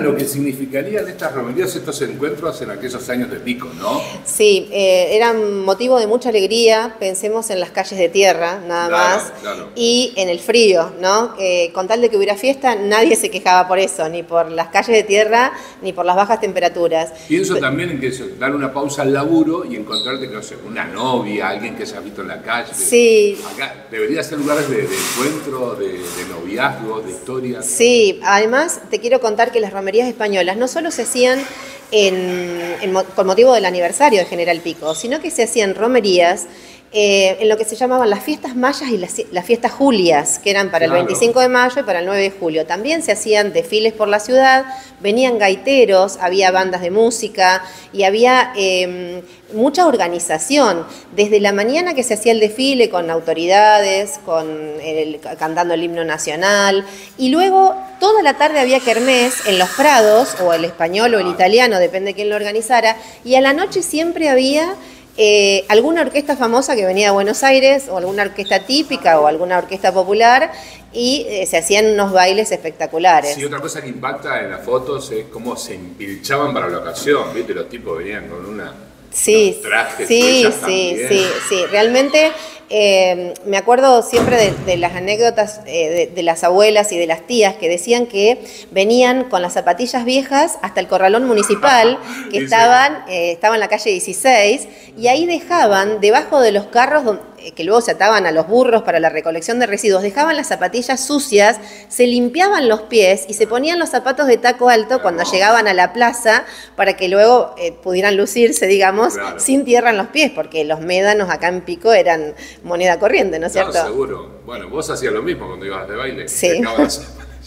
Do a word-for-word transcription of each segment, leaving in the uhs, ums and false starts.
Lo que significarían estas romerías, estos encuentros en aquellos años de pico, ¿no? Sí, eh, eran motivo de mucha alegría. Pensemos en las calles de tierra, nada Claro, más, claro. y en el frío, ¿no? Eh, con tal de que hubiera fiesta, nadie se quejaba por eso, ni por las calles de tierra, ni por las bajas temperaturas. Pienso también en que eso, dar una pausa al laburo y encontrarte, no sé, una novia, alguien que hayas visto en la calle. Sí. Acá debería ser lugares de, de encuentro, de, de noviazgo, de historias. Sí, además te quiero contar que las romerías españolas no solo se hacían en, en, con motivo del aniversario de General Pico, sino que se hacían romerías eh, en lo que se llamaban las fiestas mayas y las, las fiestas julias, que eran para Claro. el veinticinco de mayo y para el nueve de julio. También se hacían desfiles por la ciudad, venían gaiteros, había bandas de música y había eh, mucha organización. Desde la mañana que se hacía el desfile con autoridades, con el, cantando el himno nacional, y luego toda la tarde había kermés en los prados, o el español o el italiano, depende de quién lo organizara, y a la noche siempre había eh, alguna orquesta famosa que venía de Buenos Aires, o alguna orquesta típica, o alguna orquesta popular, y eh, se hacían unos bailes espectaculares. Sí, otra cosa que impacta en las fotos es cómo se empilchaban para la ocasión, ¿viste? Los tipos venían con una... Sí, trajes, sí, sí, también. sí, sí, realmente eh, me acuerdo siempre de, de las anécdotas eh, de, de las abuelas y de las tías que decían que venían con las zapatillas viejas hasta el corralón municipal, que Sí, estaban, eh, estaba en la calle dieciséis, y ahí dejaban debajo de los carros donde, que luego se ataban a los burros para la recolección de residuos, dejaban las zapatillas sucias, se limpiaban los pies y se ponían los zapatos de taco alto cuando llegaban a la plaza para que luego eh, pudieran lucirse, digamos, Claro. sin tierra en los pies, porque los médanos acá en Pico eran moneda corriente, ¿no es cierto? No, seguro. Bueno, vos hacías lo mismo cuando ibas de baile. Sí. Te acabas-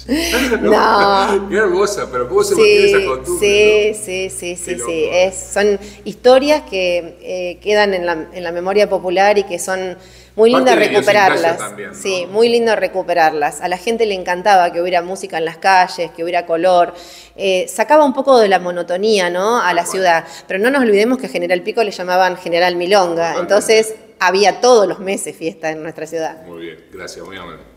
No. Qué hermosa, pero ¿cómo se Sí, mantiene esa costumbre? sí, ¿no? sí, sí, sí, Qué loco. sí. Es, son historias que eh, quedan en la, en la memoria popular y que son muy Parte lindas de la recuperarlas. idiosincrasia también, ¿no? Sí, muy lindo recuperarlas. A la gente le encantaba que hubiera música en las calles, que hubiera color. Eh, sacaba un poco de la monotonía, ¿no?, a la Tal cual. ciudad. Pero no nos olvidemos que a General Pico le llamaban General Milonga. Totalmente. Entonces había todos los meses fiesta en nuestra ciudad. Muy bien, gracias, muy amable.